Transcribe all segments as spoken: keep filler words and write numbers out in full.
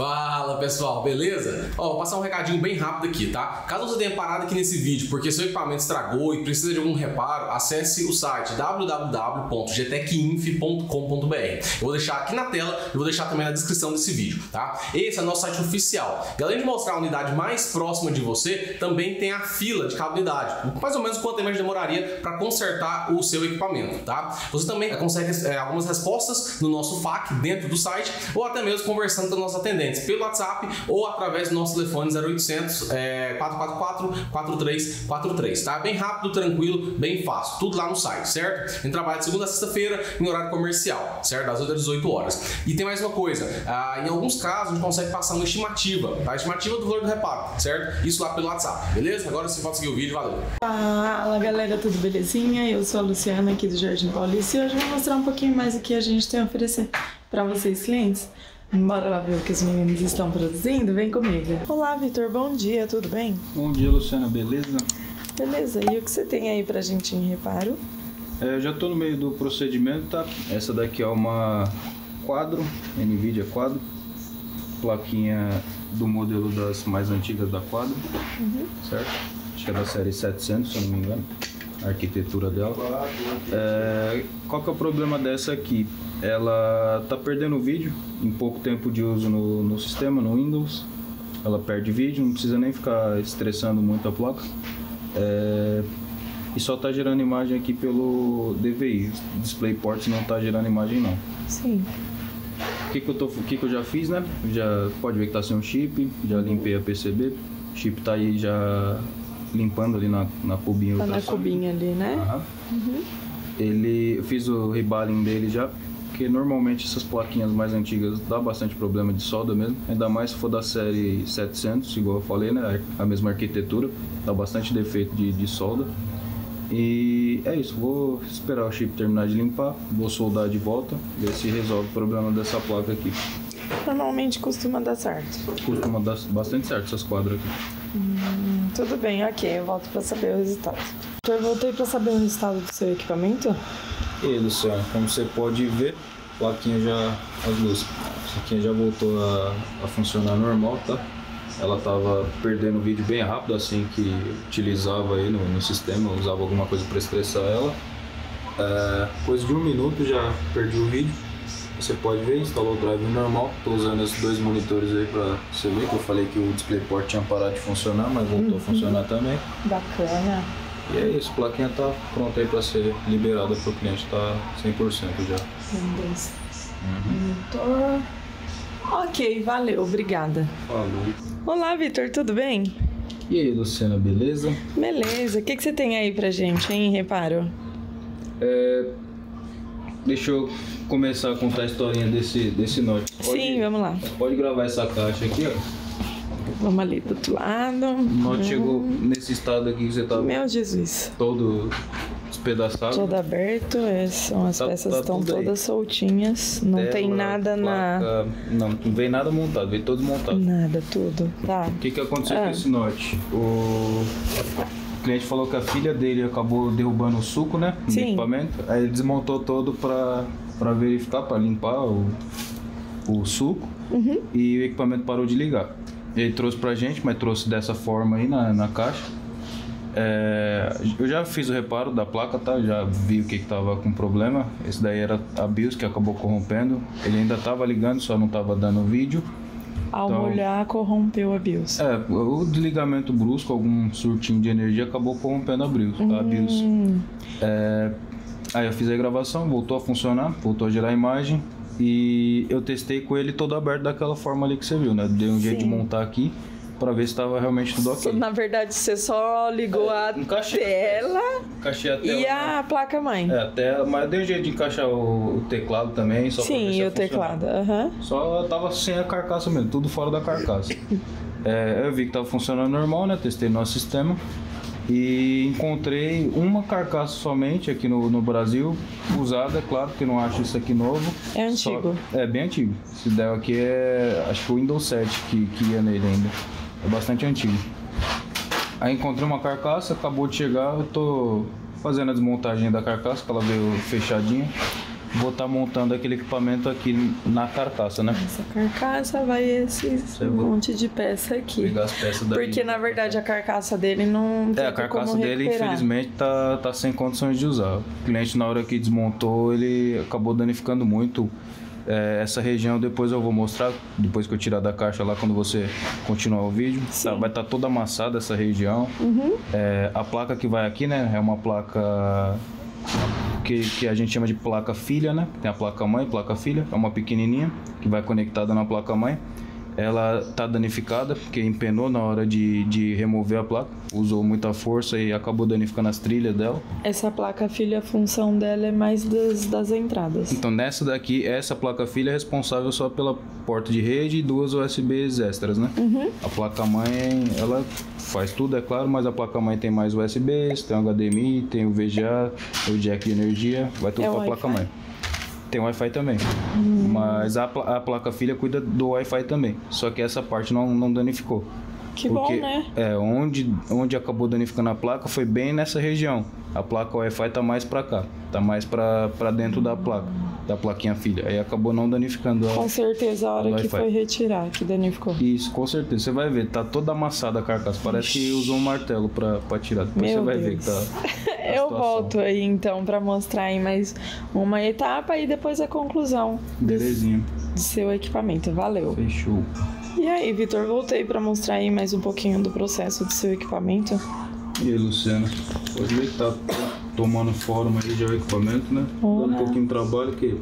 Fala pessoal, beleza? Ó, vou passar um recadinho bem rápido aqui, tá? Caso você tenha parado aqui nesse vídeo porque seu equipamento estragou e precisa de algum reparo, acesse o site w w w ponto g tec inf ponto com ponto b r. Eu vou deixar aqui na tela e vou deixar também na descrição desse vídeo, tá? Esse é o nosso site oficial. E além de mostrar a unidade mais próxima de você, também tem a fila de cada unidade. Mais ou menos quanto tempo demoraria para consertar o seu equipamento, tá? Você também consegue é, algumas respostas no nosso F A Q dentro do site ou até mesmo conversando com os nossos atendentes pelo WhatsApp ou através do nosso telefone zero oitocentos, é, quatro quatro quatro, quatro três quatro três, tá? Bem rápido, tranquilo, bem fácil, tudo lá no site, certo? A gente trabalha de segunda a sexta-feira em horário comercial, certo? Das oito às dezoito horas. E tem mais uma coisa, ah, em alguns casos a gente consegue passar uma estimativa, tá? A estimativa do valor do reparo, certo? Isso lá pelo WhatsApp, beleza? Agora você pode seguir o vídeo, valeu! Fala galera, tudo belezinha? Eu sou a Luciana aqui do Jardim Paulista e hoje eu vou mostrar um pouquinho mais o que a gente tem a oferecer para vocês clientes. Bora lá ver o que os meninos estão produzindo? Vem comigo. Olá, Vitor. Bom dia. Tudo bem? Bom dia, Luciana. Beleza? Beleza. E o que você tem aí pra gente em reparo? É, eu já tô no meio do procedimento, tá? Essa daqui é uma Quadro, NVIDIA Quadro. Plaquinha do modelo das mais antigas da Quadro. Uhum. Certo? Acho que é da série setecentos, se eu não me engano. A arquitetura dela. É, qual que é o problema dessa aqui? Ela tá perdendo vídeo em pouco tempo de uso no, no sistema, no Windows. Ela perde vídeo, não precisa nem ficar estressando muito a placa. É, e só tá gerando imagem aqui pelo D V I. DisplayPort não tá gerando imagem não. Sim. O que que eu, tô, o que que eu já fiz, né? Já pode ver que tá sem um chip, já limpei a P C B. O chip tá aí já limpando ali na, na cubinha. Tá na cubinha ali, né? Aham. Uhum. Ele, eu fiz o rebaling dele já, porque normalmente essas plaquinhas mais antigas dá bastante problema de solda mesmo, ainda mais se for da série setecentos, igual eu falei, né? A mesma arquitetura, dá bastante defeito de, de solda. E é isso, vou esperar o chip terminar de limpar, vou soldar de volta, ver se resolve o problema dessa placa aqui. Normalmente costuma dar certo. Costuma dar bastante certo essas quadras aqui. Hum, tudo bem, ok, eu volto pra saber o resultado. Eu voltei pra saber o resultado do seu equipamento. E aí, Luciano, como você pode ver, a plaquinha já, as luzes, a plaquinha já voltou a, a funcionar normal, tá? Ela tava perdendo o vídeo bem rápido assim que utilizava aí no, no sistema, usava alguma coisa para estressar ela. É, coisa de um minuto já perdi o vídeo. Você pode ver, instalou o drive normal. Estou usando esses dois monitores aí para você ver que eu falei que o DisplayPort tinha parado de funcionar, mas voltou uhum. a funcionar também. Bacana. E é isso, a plaquinha tá pronta aí para ser liberada para o cliente, tá cem por cento já. Windows. Uhum. Monitor. Ok, valeu, obrigada. Falou. Olá, Vitor, tudo bem? E aí, Luciana, beleza? Beleza, o que, que você tem aí pra gente, hein, reparo? É... Deixa eu começar a contar a historinha desse, desse Note. Pode, Sim, vamos lá. Pode gravar essa caixa aqui, ó. Vamos ali do outro lado. O Note hum. chegou nesse estado aqui que você tá... Meu Jesus. Todo despedaçado. Todo aberto, é, são as tá, peças estão tá todas aí. soltinhas. Não Tela, tem nada placa, na... Não, não veio nada montado, veio todo montado. Nada, tudo. Tá. O que que aconteceu ah. com esse Note? O... O cliente falou que a filha dele acabou derrubando o suco, né? No Sim. equipamento. Aí ele desmontou todo pra, pra verificar, pra limpar o, o suco. Uhum. E o equipamento parou de ligar. Ele trouxe pra gente, mas trouxe dessa forma aí na, na caixa. É, eu já fiz o reparo da placa, tá? Já vi o que que tava com problema. Esse daí era a BIOS que acabou corrompendo. Ele ainda tava ligando, só não tava dando vídeo. Ao então, molhar, corrompeu a BIOS. É, o desligamento brusco, algum surtinho de energia acabou corrompendo a BIOS. Hum. A BIOS. É, aí eu fiz a gravação, voltou a funcionar, voltou a gerar imagem. E eu testei com ele todo aberto daquela forma ali que você viu, né? Dei um Sim. jeito de montar aqui para ver se estava realmente tudo ok. Na verdade, você só ligou é, a encaixei, tela encaixei a tela, e a né? placa-mãe. É, a tela, mas dei um jeito de encaixar o, o teclado também. Só Sim, ver se e o teclado. Uhum. Só tava sem a carcaça mesmo, tudo fora da carcaça. é, eu vi que tava funcionando normal, né? Testei nosso sistema. E encontrei uma carcaça somente aqui no, no Brasil, usada, é claro que não acho isso aqui novo. É antigo. Só, é bem antigo. Esse Dell aqui é, acho que o Windows sete que, que ia nele ainda. É bastante antigo. Aí encontrei uma carcaça, acabou de chegar, eu tô fazendo a desmontagem da carcaça, que ela veio fechadinha. vou estar tá montando aquele equipamento aqui na carcaça, né? Essa carcaça vai esse monte de peça aqui. Pegar as peças daí. Porque na verdade a carcaça dele não tem É, a carcaça como dele recuperar. infelizmente tá, tá sem condições de usar. O cliente na hora que desmontou, ele acabou danificando muito. É, essa região depois eu vou mostrar, depois que eu tirar da caixa lá, quando você continuar o vídeo, tá, vai estar tá toda amassada essa região. Uhum. É, a placa que vai aqui, né, é uma placa que, que a gente chama de placa filha, né? Tem a placa mãe, placa filha, é uma pequenininha que vai conectada na placa mãe. Ela tá danificada porque empenou na hora de, de remover a placa, usou muita força e acabou danificando as trilhas dela. Essa placa filha, a função dela é mais das, das entradas. Então nessa daqui, essa placa filha é responsável só pela porta de rede e duas U S Bs extras, né? Uhum. A placa mãe, ela faz tudo, é claro, mas a placa mãe tem mais U S Bs, tem o H D M I, tem o V G A, o jack de energia, vai tudo É para a placa mãe. Tem Wi-Fi também, hum. mas a, a placa filha cuida do Wi-Fi também, só que essa parte não, não danificou. Que porque, bom, né? É, onde, onde acabou danificando a placa foi bem nessa região. A placa Wi-Fi tá mais para cá, tá mais para dentro da placa, da plaquinha filha. Aí acabou não danificando a... Com certeza a hora que foi retirar, que danificou. Isso, com certeza. Você vai ver, tá toda amassada a carcaça. Parece que usou um martelo pra, pra tirar. Depois Meu você vai Deus. ver que tá... Eu volto aí então pra mostrar aí mais uma etapa e depois a conclusão Belezinha. do seu equipamento. Valeu. Fechou. E aí, Vitor, voltei pra mostrar aí mais um pouquinho do processo do seu equipamento. E aí, Luciana? Pode ver que tá tomando forma aí já o equipamento, né? Uhum. Dando um pouquinho de trabalho, que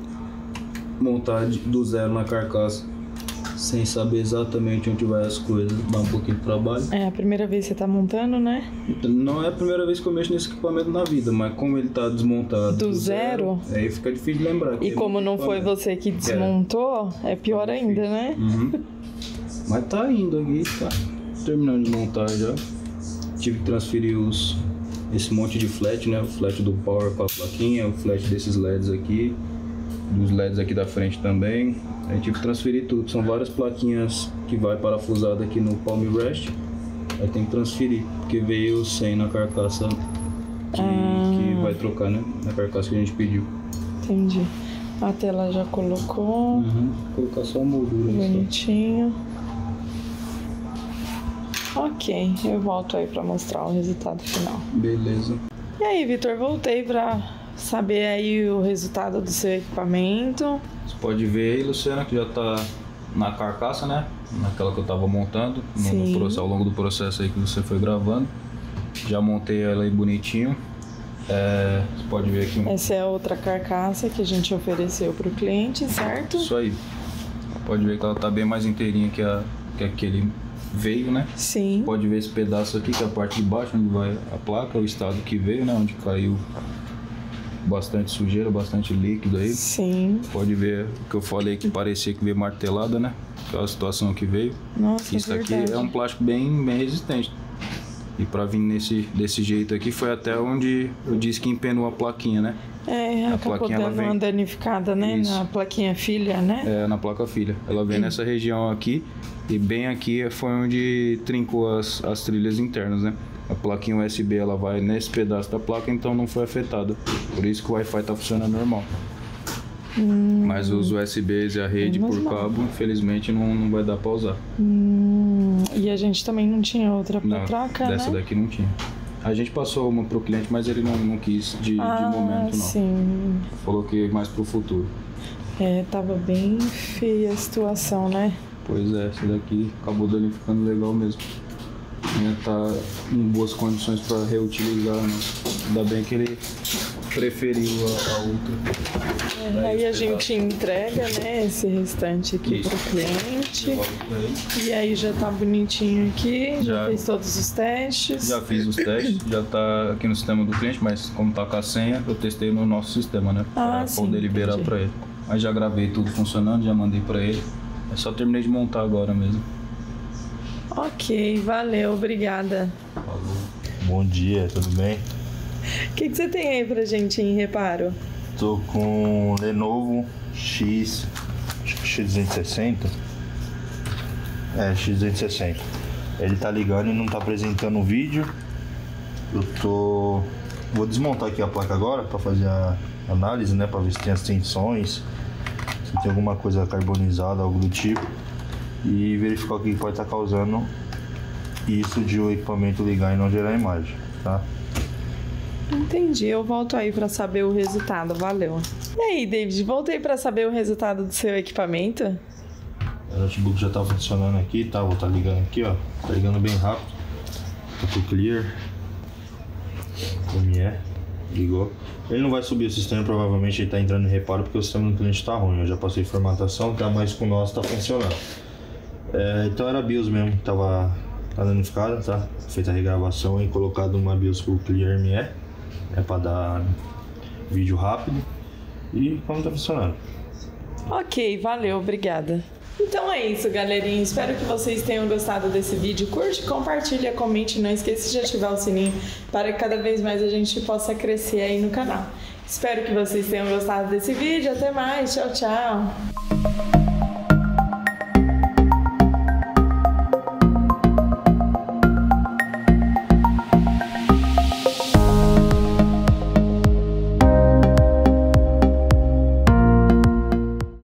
montar do zero na carcaça sem saber exatamente onde vai as coisas, dá um pouquinho de trabalho. É a primeira vez que você tá montando, né? Não é a primeira vez que eu mexo nesse equipamento na vida, mas como ele tá desmontado Do, do zero, zero, aí fica difícil de lembrar. E como não foi você que desmontou, é, é pior tá ainda, né? Uhum. Mas tá indo aqui, tá terminando de montar já. Tive que transferir os, esse monte de flat, né? O flat do power com a plaquinha, o flat desses L E Ds aqui, dos L E Ds aqui da frente também. Aí tive que transferir tudo. São várias plaquinhas que vai parafusada aqui no palm rest. Aí tem que transferir, porque veio sem na carcaça que, ah. que vai trocar, né? Na carcaça que a gente pediu. Entendi. A tela já colocou. Uhum. Vou colocar só a moldura. Bonitinho. Ok, eu volto aí pra mostrar o resultado final. Beleza. E aí, Vitor, voltei pra saber aí o resultado do seu equipamento. Você pode ver aí, Luciana, que já tá na carcaça, né? Naquela que eu tava montando, no processo, ao longo do processo aí que você foi gravando. Já montei ela aí bonitinho. É, você pode ver aqui. Um... Essa é a outra carcaça que a gente ofereceu pro cliente, certo? Isso aí. Pode ver que ela tá bem mais inteirinha que, a, que aquele veio, né? Sim. Pode ver esse pedaço aqui, que é a parte de baixo, onde vai a placa, o estado que veio, né? Onde caiu bastante sujeira, bastante líquido aí. Sim. Pode ver o que eu falei que parecia que veio martelada, né? Aquela situação que veio. Nossa, isso é aqui é um plástico bem, bem resistente. E pra vir nesse, desse jeito aqui foi até onde eu disse que empenou a plaquinha, né? É, a acabou plaquinha, dando ela vem... uma danificada, né? Isso. Na plaquinha filha, né? É, na placa filha. Ela vem hum. nessa região aqui e bem aqui foi onde trincou as, as trilhas internas, né? A plaquinha U S B ela vai nesse pedaço da placa, então não foi afetada. Por isso que o Wi-Fi tá funcionando normal. Hum. Mas os U S Bs e a rede por cabo, infelizmente, não, não vai dar pra usar. Hum. E a gente também não tinha outra pra troca, né? Dessa daqui não tinha. A gente passou uma pro cliente, mas ele não, não quis de, ah, de momento, não. Sim. Falou que mais pro futuro. É, tava bem feia a situação, né? Pois é, essa daqui acabou danificando legal mesmo. Ainda tá em boas condições para reutilizar, né? Ainda bem que ele preferiu a, a outra. É, aí a gente entrega, né, esse restante aqui Isso. pro cliente. E aí já tá bonitinho aqui, já, já fez todos os testes. Já fiz os testes, já tá aqui no sistema do cliente, mas como tá com a senha, eu testei no nosso sistema, né? Ah, pra sim, poder liberar entendi. para ele. Mas já gravei tudo funcionando, já mandei para ele. É só terminei de montar agora mesmo. Ok, valeu, obrigada. Falou. Bom dia, tudo bem? O que, que você tem aí pra gente em reparo? Tô com um Lenovo X, X duzentos e sessenta. É, X duzentos e sessenta. Ele tá ligando e não tá apresentando o vídeo. Eu tô Vou desmontar aqui a placa agora para fazer a análise, né, para ver se tem as tensões, se tem alguma coisa carbonizada, algo do tipo, e verificar o que pode estar causando isso de o equipamento ligar e não gerar imagem, tá? Entendi, eu volto aí para saber o resultado, valeu. E aí, David, voltei para saber o resultado do seu equipamento? O notebook já tá funcionando aqui, tá? Vou estar tá ligando aqui, ó. Tá ligando bem rápido. Tá tudo clear. M E, ligou. Ele não vai subir o sistema, provavelmente ele tá entrando em reparo porque o sistema do cliente tá ruim. Eu já passei formatação, tá? Mas com o nosso tá funcionando. É, então era a BIOS mesmo, tava tá danificada, tá? Feita a regravação e colocado uma BIOS full clear M E. É pra dar vídeo rápido. E como tá funcionando. Ok, valeu, obrigada. Então é isso, galerinha. Espero que vocês tenham gostado desse vídeo. Curte, compartilha, comente. Não esqueça de ativar o sininho para que cada vez mais a gente possa crescer aí no canal. Espero que vocês tenham gostado desse vídeo. Até mais. Tchau, tchau.